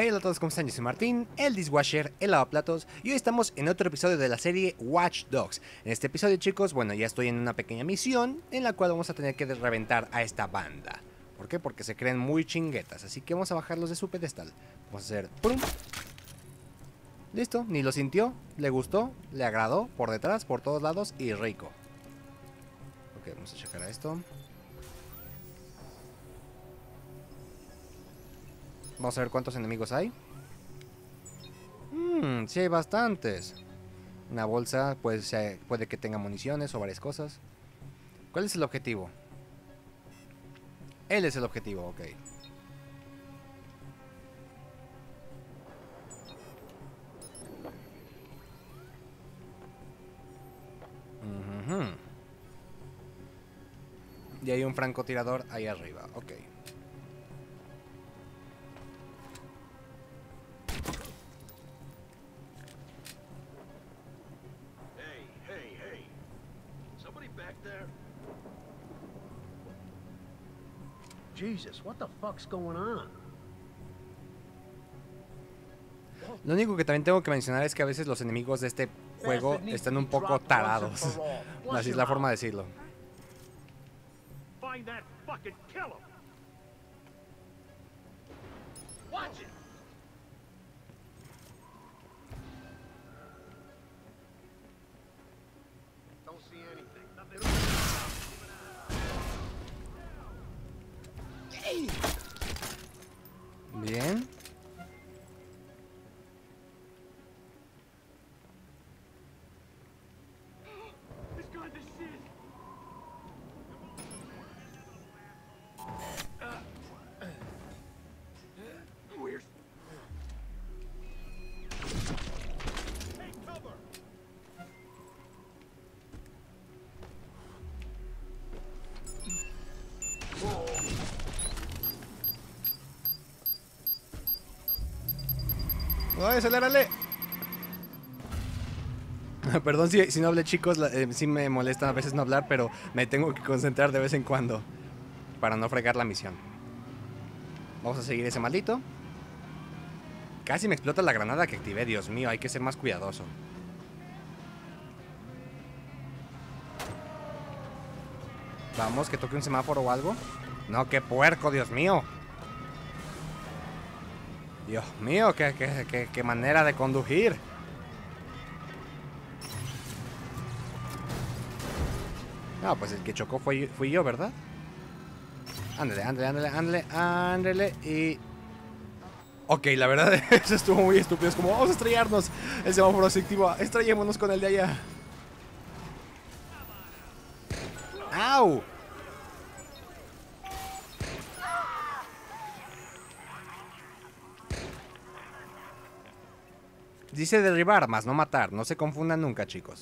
Hola a todos, ¿cómo están? Yo soy Martín, el Dishwasher, el lavaplatos, y hoy estamos en otro episodio de la serie Watch Dogs. En este episodio, chicos, bueno, ya estoy en una pequeña misión en la cual vamos a tener que reventar a esta banda. ¿Por qué? Porque se creen muy chinguetas, así que vamos a bajarlos de su pedestal. Vamos a hacer ¡pum! Listo, ni lo sintió, le gustó, le agradó, por detrás, por todos lados y rico. Ok, vamos a checar a esto. Vamos a ver cuántos enemigos hay. Sí hay bastantes. Una bolsa, pues, puede que tenga municiones o varias cosas. ¿Cuál es el objetivo? Él es el objetivo, ok. Y hay un francotirador ahí arriba, ok. Hey. Somebody back there? Jesus, what the fuck's going on? Lo único que también tengo que mencionar es que a veces los enemigos de este juego están un poco tarados. Así es la forma de decirlo. Find that fucking kill him. Watch it. Don't see anything. Bien. ¡Ay, acelérale! Perdón si no hablé, chicos, sí me molesta a veces no hablar, pero me tengo que concentrar de vez en cuando para no fregar la misión. Vamos a seguir ese maldito. Casi me explota la granada que activé, Dios mío, hay que ser más cuidadoso. Vamos, que toque un semáforo o algo. No, qué puerco, Dios mío. Dios mío, qué manera de conducir. No, pues el que chocó fui yo, ¿verdad? Ándale. Y... Ok, la verdad, eso estuvo muy estúpido. Es como, vamos a estrellarnos. El semáforo se activó. Estrellémonos con el de allá. ¡Au! Dice derribar, más no matar. No se confundan nunca, chicos.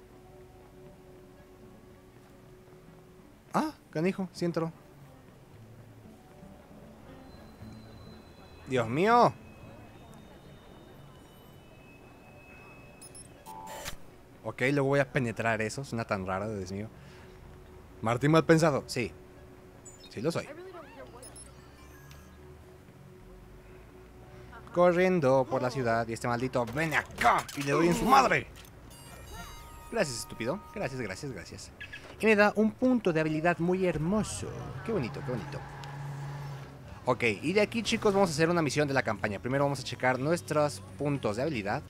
Ah, canijo, sí entró. Dios mío. Ok, luego voy a penetrar eso. Suena tan raro, Dios mío. Martín, mal pensado. Sí. Sí lo soy. Corriendo por la ciudad y este maldito ven acá y le doy en su madre. Gracias, estúpido. Gracias. Y me da un punto de habilidad muy hermoso. Qué bonito. Ok, y de aquí, chicos, vamos a hacer una misión de la campaña. Primero vamos a checar nuestros puntos de habilidad.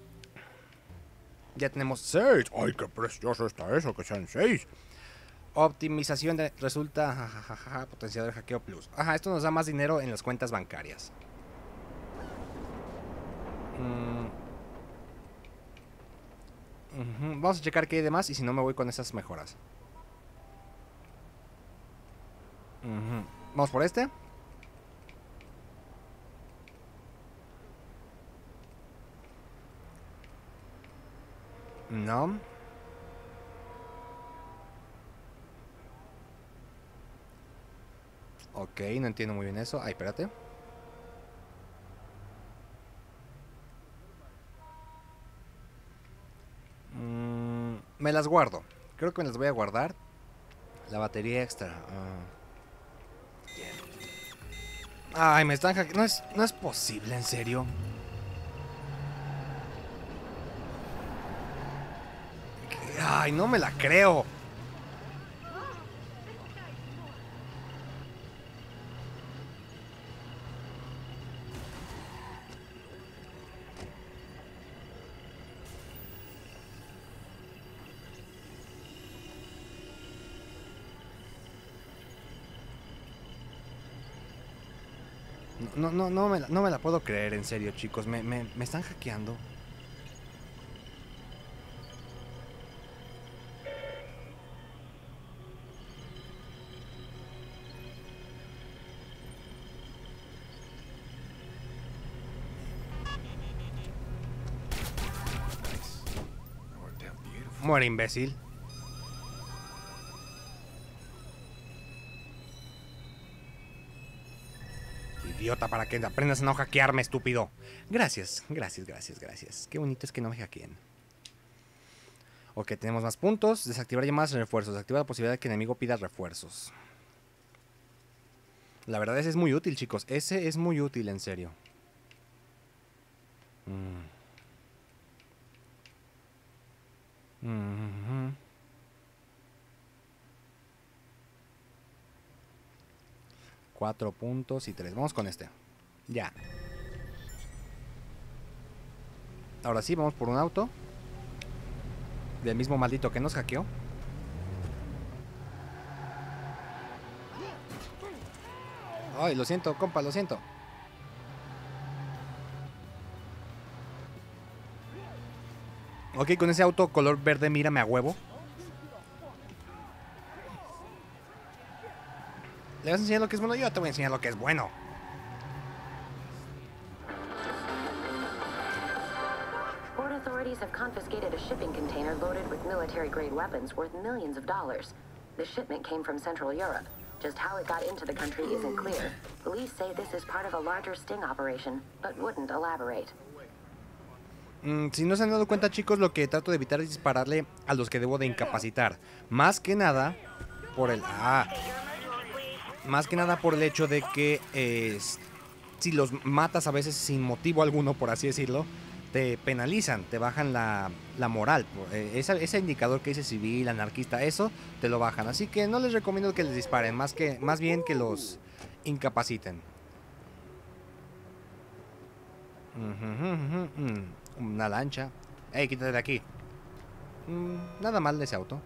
Ya tenemos 6. ¡Ay, qué precioso está eso! Que sean 6. Optimización de resulta potenciador de hackeo plus. Ajá, esto nos da más dinero en las cuentas bancarias. Vamos a checar qué hay de más y si no me voy con esas mejoras. Vamos por este. No. Ok, no entiendo muy bien eso. Ay, espérate. Me las guardo. Creo que me las voy a guardar. La batería extra. Ay, me están hackeando. No es posible, en serio. Ay, no me la creo. No me la puedo creer, en serio, chicos. Me están hackeando. Muere, imbécil. Idiota, para que aprendas a no hackearme, estúpido. Gracias. Qué bonito es que no me hackeen. Ok, tenemos más puntos. Desactivar llamadas y refuerzos. Desactiva la posibilidad de que el enemigo pida refuerzos. La verdad, ese es muy útil, chicos. Ese es muy útil, en serio. 4 puntos y 3. Vamos con este. Ya. Ahora sí, vamos por un auto. Del mismo maldito que nos hackeó. Ay, lo siento, compa, lo siento. Ok, con ese auto color verde, mírame a huevo. ¿Le vas a enseñar lo que es bueno? Yo te voy a enseñar lo que es bueno. Port authorities have confiscated a shipping container loaded with military-grade weapons worth millions of dollars. The shipment came from Central Europe. Just how it got into the country isn't clear. Police say this is part of a larger sting operation, but wouldn't elaborate. Si no se han dado cuenta, chicos, lo que trato de evitar es dispararle a los que debo de incapacitar. Más que nada por el... Más que nada por el hecho de que si los matas a veces sin motivo alguno, por así decirlo, te penalizan, te bajan la moral. Ese indicador que dice civil, anarquista, eso te lo bajan. Así que no les recomiendo que les disparen, más bien que los incapaciten. Una lancha. ¡Ey, quítate de aquí! Nada mal de ese auto.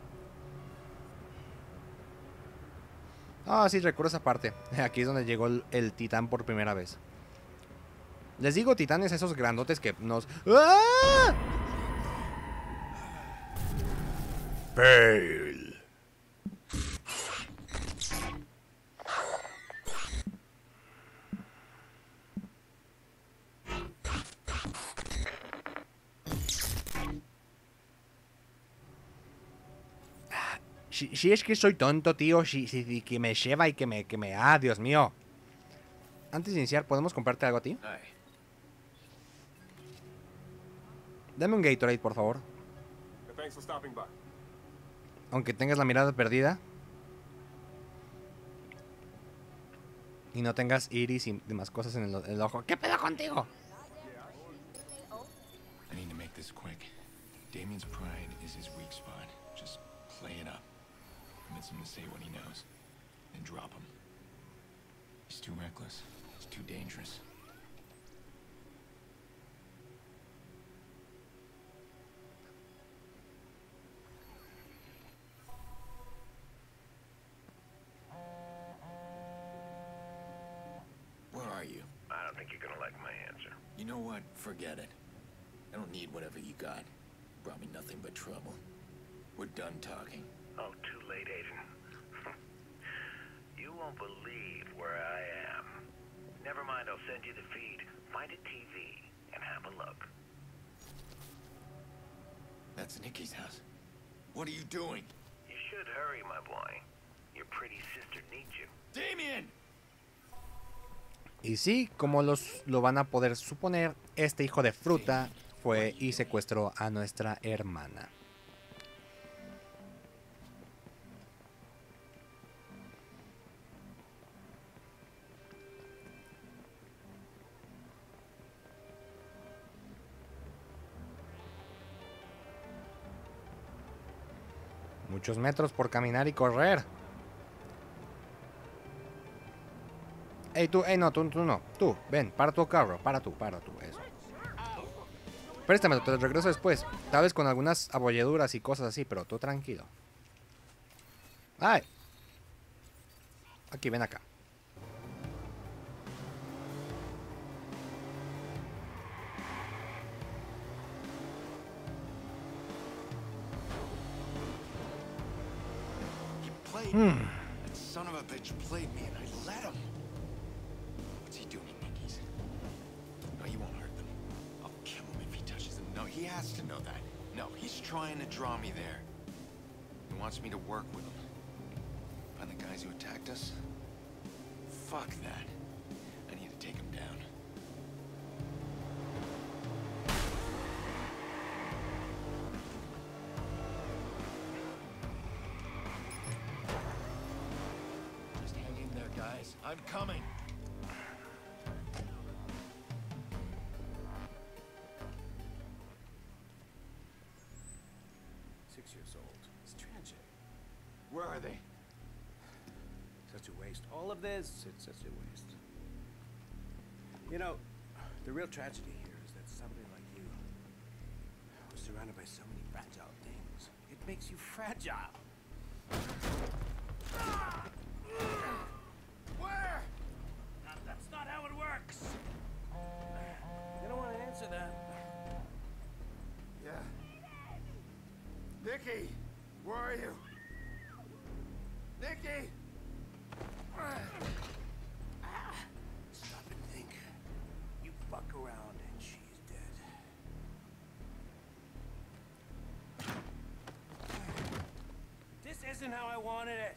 Ah, sí, recuerdo esa parte. Aquí es donde llegó el titán por primera vez. Les digo titanes a esos grandotes que nos... ¡Ah! Fail. Si es que soy tonto, tío. Si que me lleva y que me... ¡Ah, Dios mío! Antes de iniciar, ¿podemos comprarte algo a ti? Dame un Gatorade, por favor. Aunque tengas la mirada perdida. Y no tengas iris y demás cosas en el ojo. ¿Qué pedo contigo? I need to make this quick. Damien's pride is his weak spot. Just play it up. Convince him to say what he knows. Then drop him. He's too reckless. He's too dangerous. Where are you? I don't think you're gonna like my answer. You know what? Forget it. I don't need whatever you got. Brought me nothing but trouble. We're done talking. Oh, too late, Aiden. You won't believe where I am. Never mind, I'll send you the feed. Find a TV and have a look. That's Nikki's house. What are you doing? You should hurry, my boy. Your pretty sister needs you. Damien! Y sí, como lo van a poder suponer, este hijo de fruta fue y secuestró a nuestra hermana. Muchos metros por caminar y correr. Ey, tú, no, tú no. Tú, ven, para tu carro, para tú, eso. Préstame, te regreso después. Tal vez con algunas abolladuras y cosas así, pero tú tranquilo. ¡Ay! Aquí, ven acá. That son of a bitch played me and I let him. What's he doing, Nickies? No, he won't hurt them. I'll kill him if he touches them. No, he has to know that. No, he's trying to draw me there. He wants me to work with him. Find the guys who attacked us? Fuck that. I need to take him down. Just hang in there, guys. I'm coming. It's tragic. Where are they? Such a waste. All of this, it's such a waste. You know, the real tragedy here is that somebody like you was surrounded by so many fragile things. It makes you fragile. Where? That's not how it works. You don't want to answer that. Yeah. Nikki, where are you? Nikki! Stop and think. You fuck around and she's dead. This isn't how I wanted it.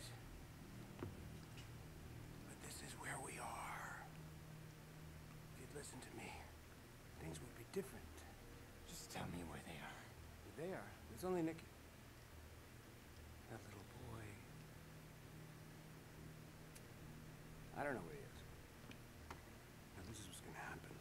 But this is where we are. If you'd listened to me, things would be different. Just tell me where they are. There they are. There's only Nicky. That little boy. I don't know where he is. Now this is what's gonna happen.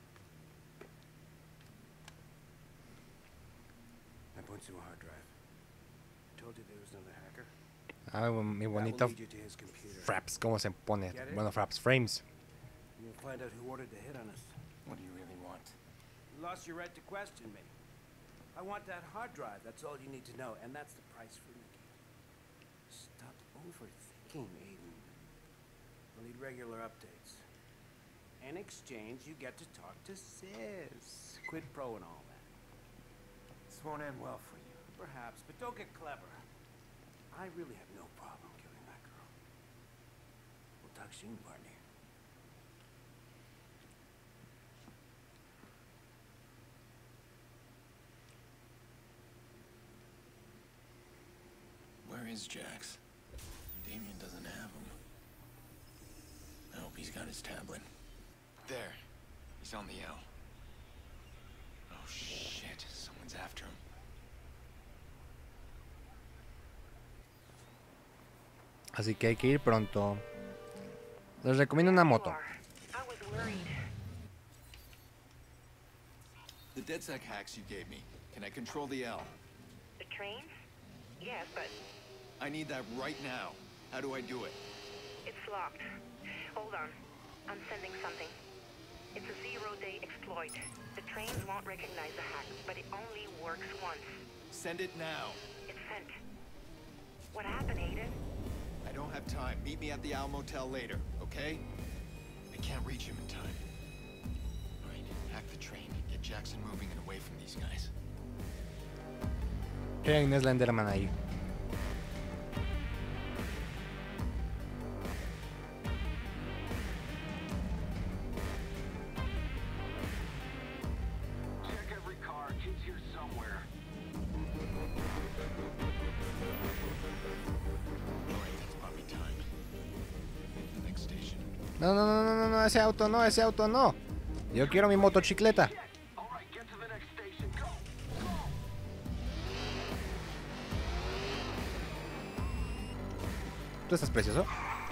I point to a hard drive. I told you there was another hacker. Ah, mi That bonito will lead you to his computer. Fraps, ¿cómo se pone? Get it? Bueno, Fraps, frames. And you'll find out who ordered the hit on us. What do you really want? You lost your right to question me. I want that hard drive. That's all you need to know, and that's the price for Nicky. Stop overthinking, Aiden. We'll need regular updates. In exchange, you get to talk to Sis. Quid pro and all that. This won't end well for you. Perhaps, but don't get clever. I really have no problem killing that girl. We'll talk soon, partner. Where is Jax? Damien doesn't have him. I hope he's got his tablet. There. He's on the L. Oh shit, someone's after him. Así que hay que ir pronto. Les recomiendo una moto. I was worried. The DedSec hacks you gave me. Can I control the L? The train? Yes, but I need that right now. How do I do it? it's locked. Hold on. I'm sending something. It's a zero-day exploit. The trains won't recognize the hack, but it only works once. Send it now. It's sent. What happened, Aiden? I don't have time. Meet me at the Al Motel later, okay? I can't reach him in time. All right, hack the train. Get Jackson moving and away from these guys. ¿Quién es la Enderman ahí? Check every car. Kid's here somewhere. All right, that's Bobby time. The next station. No, no, no, no, no, no, ese auto no, ese auto no. Yo quiero mi motocicleta. All right, get to the next station. Go. Tú estás precioso.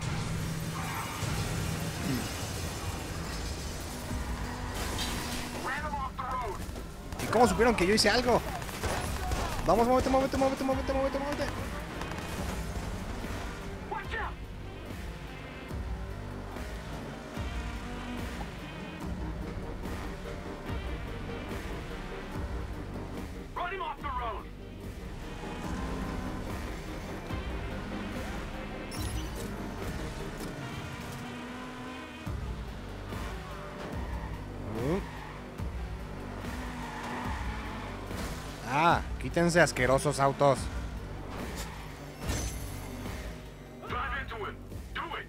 Ran him off the road. ¿Y cómo supieron que yo hice algo? Vamos, muévete, muévete, muévete, muévete, muévete, muévete. Quítense, asquerosos autos. Drive into him. Do it.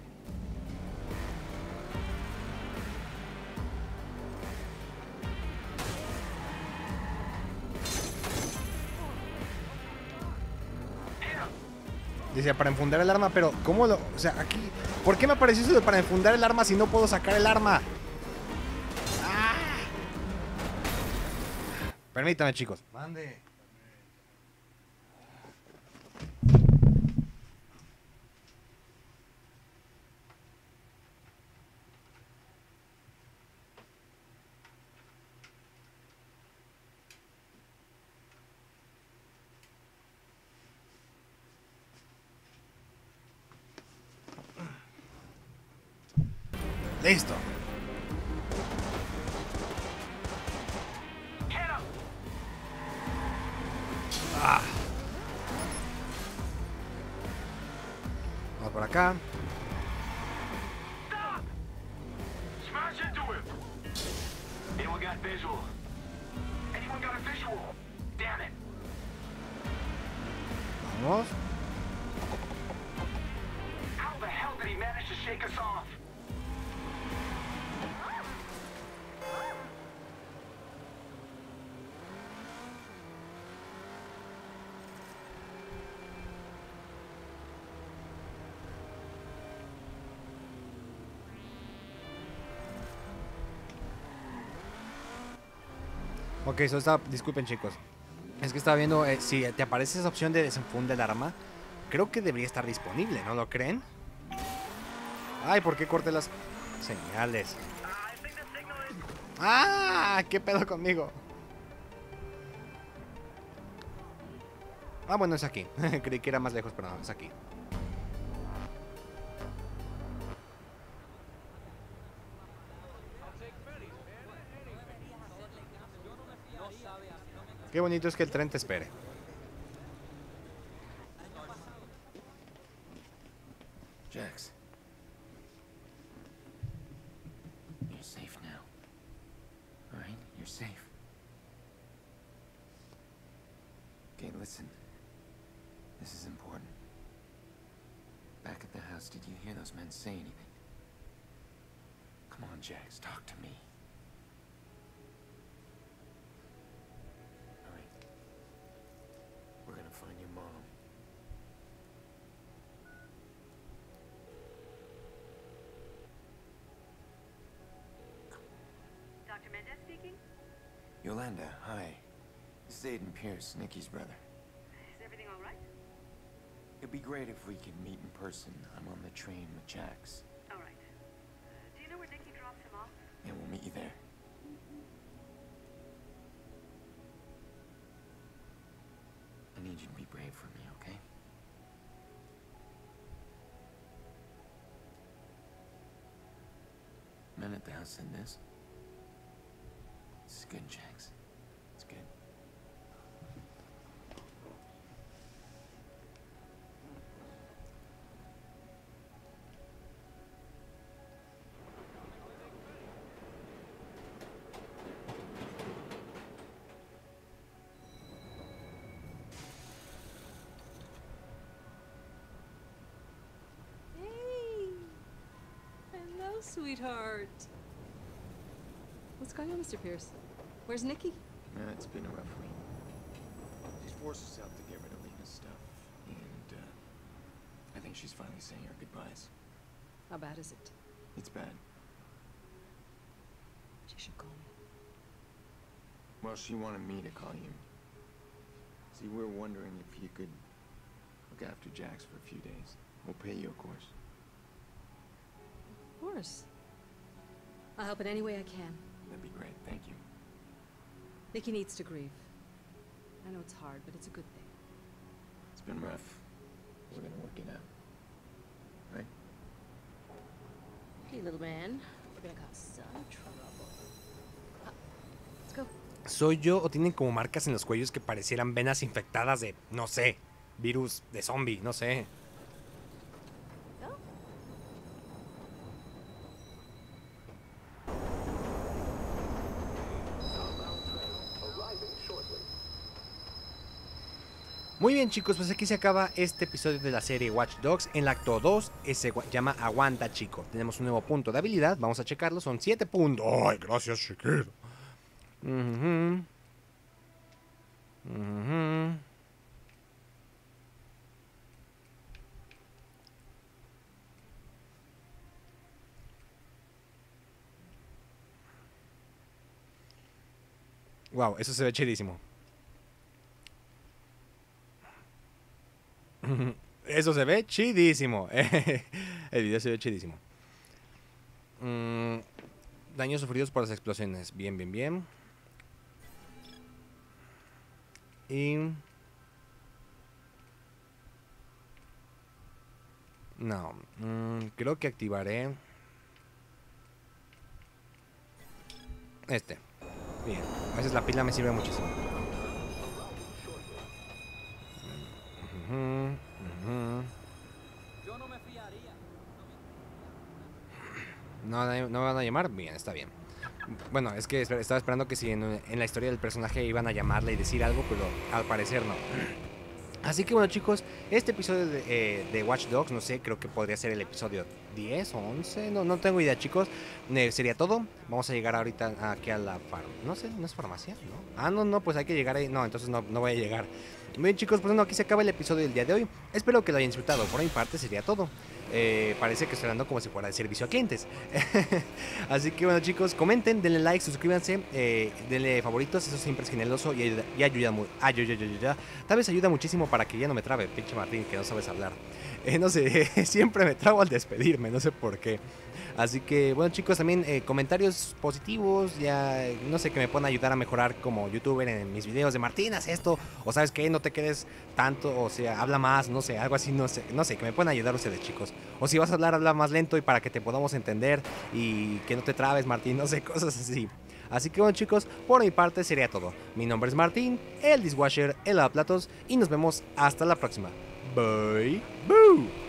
Dice, para enfundar el arma, pero ¿cómo lo...? O sea, aquí... ¿Por qué me apareció eso de para enfundar el arma si no puedo sacar el arma? ¡Ah! Permítame, chicos. Mande. Listo. Ah. Vamos por acá. Smash into him. Anyone got visual? Anyone got a visual? Damn it. Vamos. How the hell did he manage to shake us off? Ok, disculpen, chicos. Es que estaba viendo si te aparece esa opción de desenfunde el arma. Creo que debería estar disponible, ¿no lo creen? Ay, ¿por qué corté las señales? ¡Ah! ¿Qué pedo conmigo? Ah, bueno, es aquí. Creí que era más lejos, pero no, es aquí. Qué bonito es que el tren te espere. Jax. You're safe now. All right? You're safe. Okay, listen. This is important. Back at the house, did you hear those men say anything? Come on, Jax, talk to me. All right. We're gonna find your mom. Dr. Mendez speaking? Yolanda, hi. This is Aiden Pierce, Nikki's brother. Is everything all right? It'd be great if we could meet in person. I'm on the train with Jax. All right. Do you know where Nikki drops him off? Yeah, we'll meet you there. I need you to be brave for me, okay? Men at the house said this. This is good, Jax. It's good. Hey! Hello, sweetheart. What's going on, Mr. Pierce? Where's Nikki? Yeah, it's been a rough week. She's forced herself to get rid of Lena's stuff. And, I think she's finally saying her goodbyes. How bad is it? It's bad. She should call me. Well, she wanted me to call you. See, we're wondering if you could look after Jax for a few days. We'll pay you, of course. Of course. I'll help in any way I can. That'd be great, thank you. Nikki needs to grieve. I know it's hard, but it's a good thing. It's been rough. We're gonna work it out. Right? Hey, little man. We're gonna cause some trouble. Let's go. ¿Soy yo o tienen como marcas en los cuellos que parecieran venas infectadas de, no sé, virus de zombie, no sé? Go. Muy bien, chicos, pues aquí se acaba este episodio de la serie Watch Dogs. En el acto 2 se llama Aguanta, chico. Tenemos un nuevo punto de habilidad, vamos a checarlo, son 7 puntos. ¡Ay, gracias, chiquito! Wow, eso se ve chidísimo. Eso se ve chidísimo. El video se ve chidísimo. Daños sufridos por las explosiones. Bien, bien, bien. Y... no. Creo que activaré... este. Bien. A veces la pila me sirve muchísimo. No me van a llamar. Bien, está bien. Bueno, es que estaba esperando que si en la historia del personaje iban a llamarle y decir algo, pero al parecer no. Así que bueno, chicos, este episodio de Watch Dogs, no sé, creo que podría ser el episodio 10 o 11, no tengo idea, chicos. Sería todo. Vamos a llegar ahorita aquí a la no sé, ¿no es farmacia? ¿No? No, pues hay que llegar ahí. No, entonces no voy a llegar. Muy bien, chicos, pues bueno, aquí se acaba el episodio del día de hoy. Espero que lo hayan disfrutado. Por mi parte sería todo. Parece que estoy hablando como si fuera de servicio a clientes. Así que bueno, chicos, comenten, denle like, suscríbanse, denle favoritos, eso siempre es generoso y ayuda muy. Tal vez ayuda muchísimo para que ya no me trabe, pinche Martín, que no sabes hablar. No sé, siempre me trabo al despedirme, no sé por qué. Así que bueno, chicos, también comentarios positivos, ya no sé, que me puedan ayudar a mejorar como youtuber en mis videos de Martín, haz esto, o sabes que no te quedes tanto, o sea, habla más, no sé, algo así, no sé, que me puedan ayudar ustedes, chicos. O si vas a hablar, habla más lento y para que te podamos entender y que no te trabes, Martín, no sé, cosas así. Así que bueno, chicos, por mi parte sería todo. Mi nombre es Martín, el Dishwasher, el lavaplatos, y nos vemos hasta la próxima. Bye. Boo.